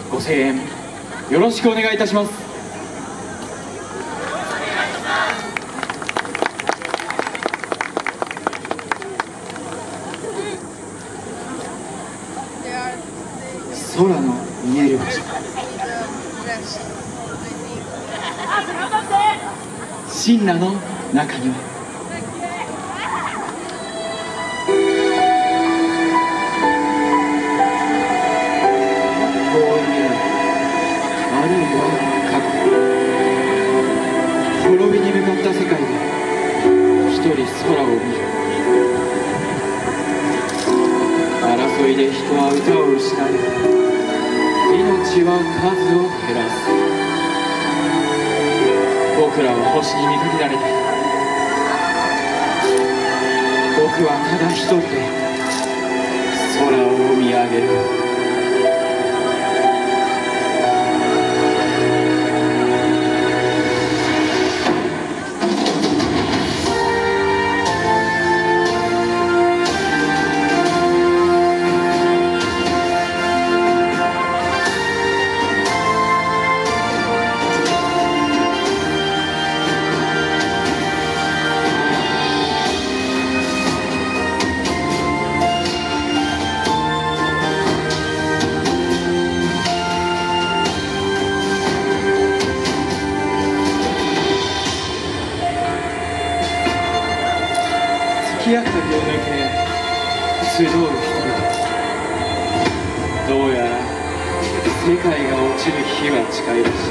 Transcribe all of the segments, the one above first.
ご声援よろしくお願いいたします。空の見える場所、神羅の中には遠い未来、あるいは過去、滅びに向かった世界で一人空を見る。争いで人は歌を失い、命は数を減らす。僕らは星に見限られている。僕はただ一人で空を見上げる。月明かりを抜け集う人々、どうやら世界が落ちる日は近いらしい。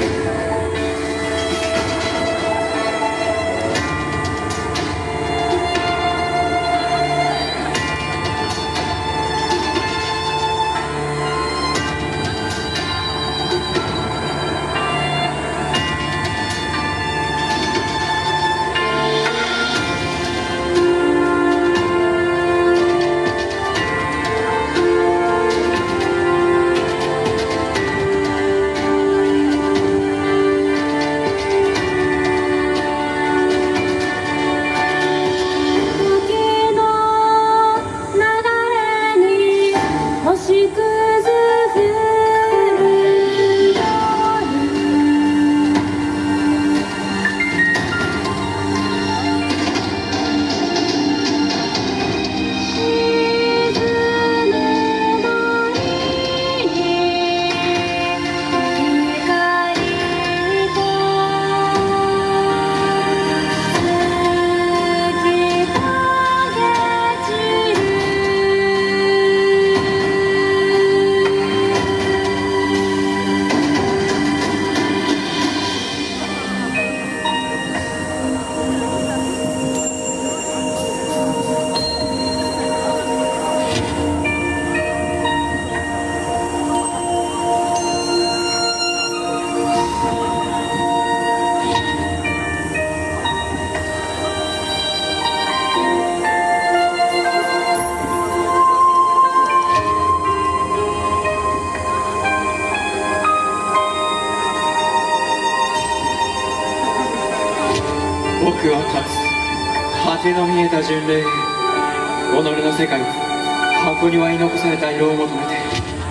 僕は立つ果ての見えた巡礼、己の世界、箱に割り残された色を求めて。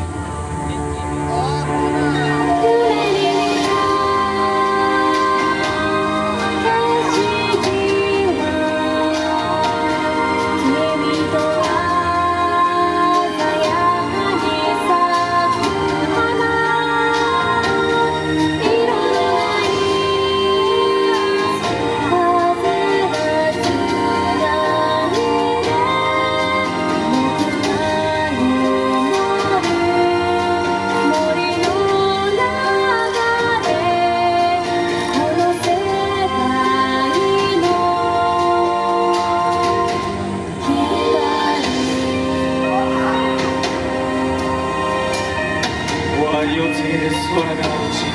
空が落ち、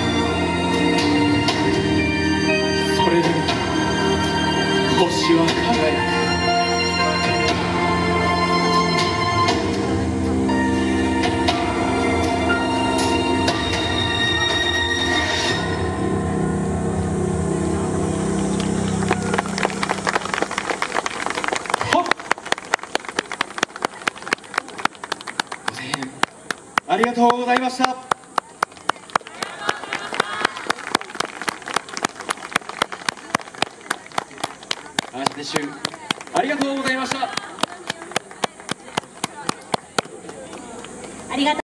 それでも星は輝く。ありがとうございました。 話でしゅありがとうございました。 ありがとう